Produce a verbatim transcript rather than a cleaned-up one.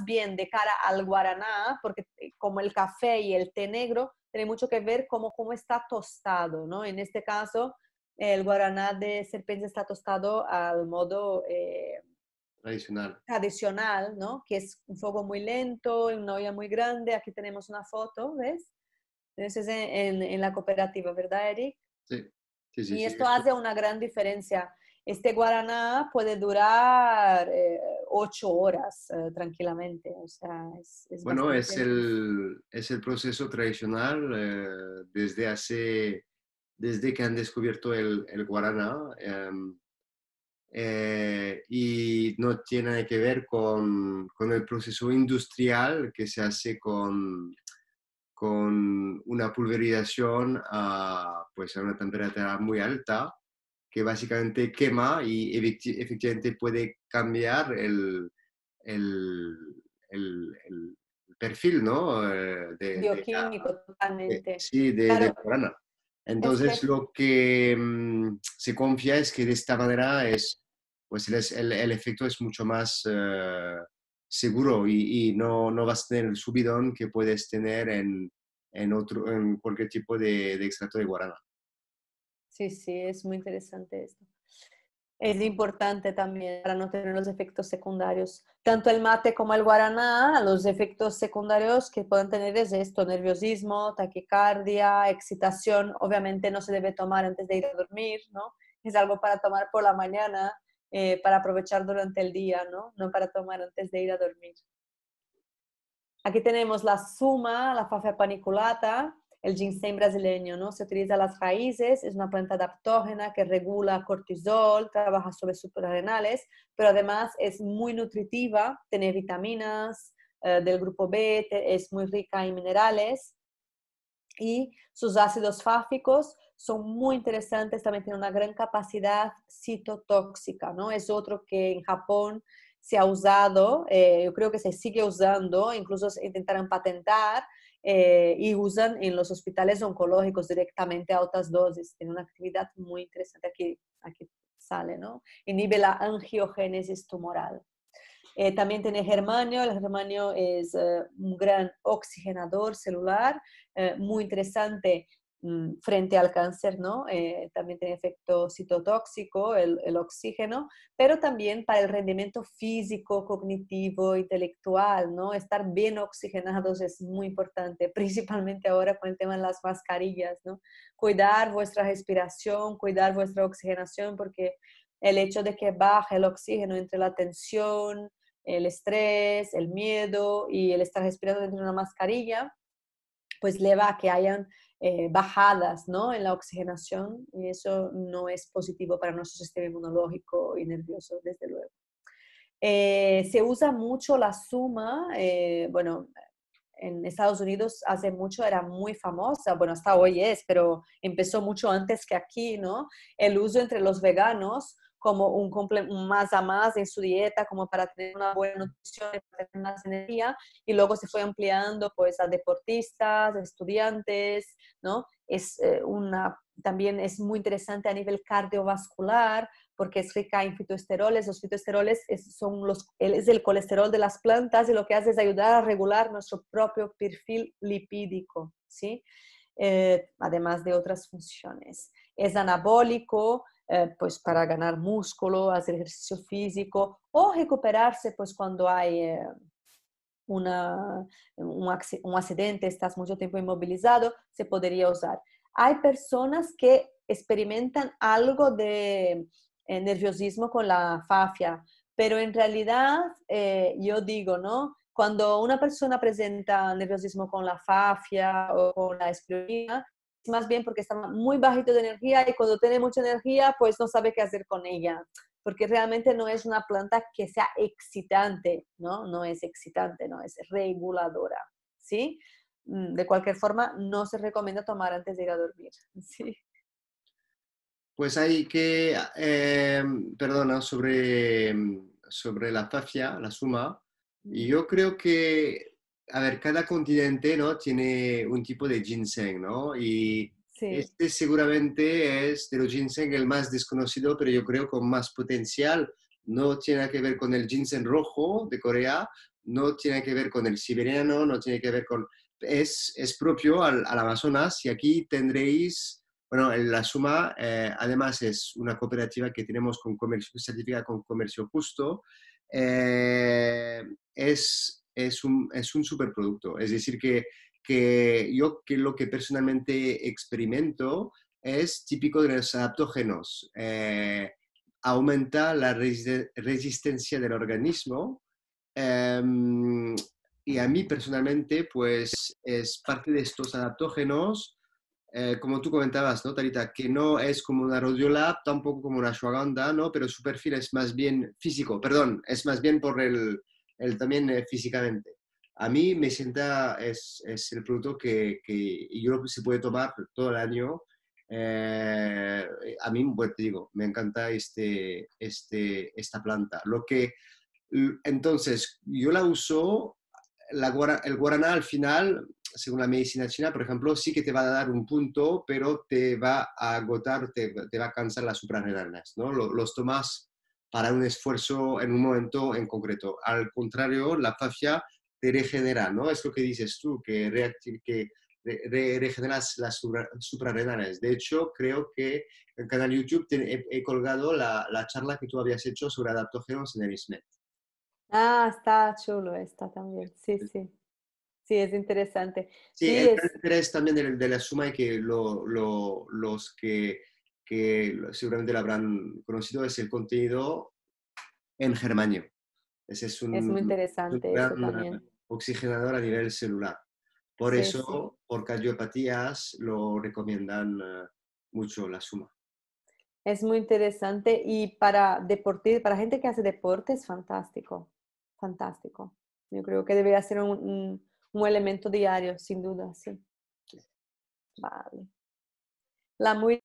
bien de cara al guaraná, porque como el café y el té negro, tiene mucho que ver cómo, cómo está tostado, ¿no? En este caso, el guaraná de serpiente está tostado al modo eh, Tradicional. tradicional, ¿no? Que es un fuego muy lento, en una olla muy grande. Aquí tenemos una foto, ¿ves? Entonces, en, en, en la cooperativa, ¿verdad, Eric? Sí, sí, sí, Y sí. esto Esto, hace una gran diferencia. Este guaraná puede durar eh, ocho horas eh, tranquilamente, o sea, es, es bueno, es bastante... el, es el proceso tradicional eh, desde hace, desde que han descubierto el, el guaraná. em, eh, y no tiene que ver con, con el proceso industrial que se hace con, con una pulverización a, pues, a una temperatura muy alta que básicamente quema y efecti- efectivamente puede cambiar el, el, el- el perfil, ¿no? Eh, de, de la- Bioquímico de- totalmente. sí, de, de Claro, la grana. es Entonces, que lo que mm, se confía es que de esta manera es, pues el, el- el efecto es mucho más eh, seguro y, y no, no vas a tener el subidón que puedes tener en, en, otro, en cualquier tipo de, de extracto de guarana. sí, sí, es muy interesante esto. Es importante también para no tener los efectos secundarios. Tanto el mate como el guaraná, los efectos secundarios que pueden tener es esto, nerviosismo, taquicardia, excitación. Obviamente no se debe tomar antes de ir a dormir, ¿no? Es algo para tomar por la mañana, eh, para aprovechar durante el día, ¿no? No para tomar antes de ir a dormir. Aquí tenemos la suma, la fafia paniculata, el ginseng brasileño, ¿no? Se utiliza las raíces, es una planta adaptógena que regula cortisol, trabaja sobre suprarrenales, pero además es muy nutritiva, tiene vitaminas eh, del grupo B, te, es muy rica en minerales y sus ácidos fáficos son muy interesantes, también tiene una gran capacidad citotóxica, ¿no? Es otro que en Japón se ha usado, eh, yo creo que se sigue usando, incluso se intentaron patentar eh, y usan en los hospitales oncológicos directamente a altas dosis. Tiene una actividad muy interesante, aquí, aquí sale, ¿no? Inhibe la angiogénesis tumoral. Eh, también tiene germanio. El germanio es eh, un gran oxigenador celular, eh, muy interesante mmm, frente al cáncer, ¿no? Eh, también tiene efecto citotóxico, el, el, oxígeno, pero también para el rendimiento físico, cognitivo, intelectual, ¿no? Estar bien oxigenados es muy importante, principalmente ahora con el tema de las mascarillas, ¿no? Cuidar vuestra respiración, cuidar vuestra oxigenación, porque el hecho de que baje el oxígeno entre la tensión, el estrés, el miedo y el estar respirando dentro de una mascarilla, pues lleva a que hayan eh, bajadas, ¿no? En la oxigenación y eso no es positivo para nuestro sistema inmunológico y nervioso, desde luego. Eh, se usa mucho la suma, eh, bueno, en Estados Unidos hace mucho era muy famosa, bueno, hasta hoy es, pero empezó mucho antes que aquí, ¿no? El uso entre los veganos como un, un más a más en su dieta, como para tener una buena nutrición, para tener más energía, y luego se fue ampliando pues a deportistas, estudiantes, ¿no? Es eh, una, también es muy interesante a nivel cardiovascular, porque es rica en fitoesteroles. Los fitoesteroles es, son los, es el colesterol de las plantas y lo que hace es ayudar a regular nuestro propio perfil lipídico, ¿sí? Eh, además de otras funciones. Es anabólico, eh, pues para ganar músculo, hacer ejercicio físico o recuperarse pues cuando hay eh, una, un, un accidente, estás mucho tiempo inmovilizado, se podría usar. Hay personas que experimentan algo de eh, nerviosismo con la fafia, pero en realidad eh, yo digo, ¿no? Cuando una persona presenta nerviosismo con la fafia o con la espirulina, es más bien porque está muy bajito de energía y cuando tiene mucha energía, pues no sabe qué hacer con ella, porque realmente no es una planta que sea excitante, ¿no? No es excitante, no es reguladora, ¿sí? De cualquier forma, no se recomienda tomar antes de ir a dormir, ¿sí? Pues hay que, eh, perdona, sobre, sobre la fafia, la suma, y yo creo que, a ver, cada continente, ¿no? Tiene un tipo de ginseng, ¿no? Y Sí, este seguramente es de los ginseng el más desconocido, pero yo creo con más potencial. No tiene que ver con el ginseng rojo de Corea, no tiene que ver con el siberiano, no tiene que ver con... Es, es propio al, al Amazonas y aquí tendréis, bueno, en la Suma, eh, además es una cooperativa que tenemos con comercio, certificada con comercio justo, eh, es, es, un, es un superproducto. Es decir, que, que yo que lo que personalmente experimento es típico de los adaptógenos. Eh, aumenta la resist resistencia del organismo. Um, y a mí personalmente, pues es parte de estos adaptógenos, eh, como tú comentabas, ¿no, Tarita? Que no es como una rhodiola, tampoco como una ashwagandha, ¿no? Pero su perfil es más bien físico, perdón, es más bien por el, el también eh, físicamente. A mí me sienta, es, es el producto que, que yo se puede tomar todo el año. Eh, a mí, pues te digo, me encanta este, este, esta planta. Lo que entonces, yo la uso, la guara, el guaraná al final, según la medicina china, por ejemplo, sí que te va a dar un punto, pero te va a agotar, te, te va a cansar las suprarrenales, ¿no? Los, los tomas para un esfuerzo en un momento en concreto. Al contrario, la fafia te regenera, ¿no? Es lo que dices tú, que, reactiv que re re regeneras las supra suprarrenales. De hecho, creo que en el canal YouTube te, he, he, colgado la, la charla que tú habías hecho sobre adaptógenos en el ISMED. Ah, está chulo esta también. Sí, sí. Sí, es interesante. Sí, Sí, el gran es, interés también de, de la suma y que lo, lo, los que, que seguramente lo habrán conocido es el contenido en germanio. Ese es es muy un, un interesante eso gran eh, también. oxigenador a nivel celular. Por Sí, sí. eso, por cardiopatías, lo recomiendan uh, mucho la suma. Es muy interesante y para deporte, para gente que hace deporte es fantástico. Fantástico. Yo creo que debería ser un, un, un elemento diario, sin duda, sí. Vale. La muy